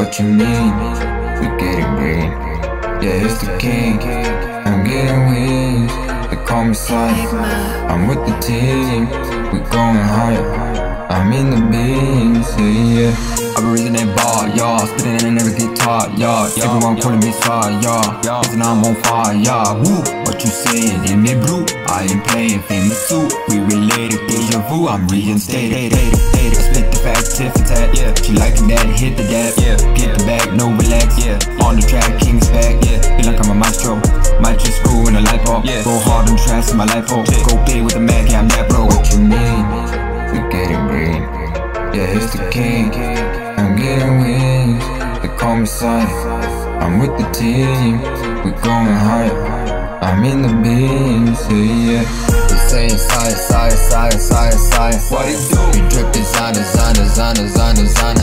What you mean? We getting green. Yeah, it's the king. I'm getting wings. They call me Sire. I'm with the team. We going higher. I'm in the beams. Yeah. I've been raising that bar, y'all. Spitting and never get tired, y'all. Everyone calling me Sire, y'all. Listen, I'm on fire, y'all. Woo, what you saying? In me blue, I ain't playing famous too. We related, deja vu. I'm reinstated. Split the fact, tiff attack. Yeah, she liking that, hit the dab. Yeah, get the bag, no relax. Yeah, on the track, King's back. Yeah, feel like I'm a maestro. Might just screw in a light bulb. Yeah, go hard on tracks in my life. Oh, go big with the Mac. Yeah, I'm that bro. What you mean? We getting green. Yeah, it's the king. I'm getting wings. They call me Sire. I'm with the team. We going higher. I'm in the beams. Yeah. They saying Sire, Sire, Sire, Sire, Sire. What it do? We drip designer.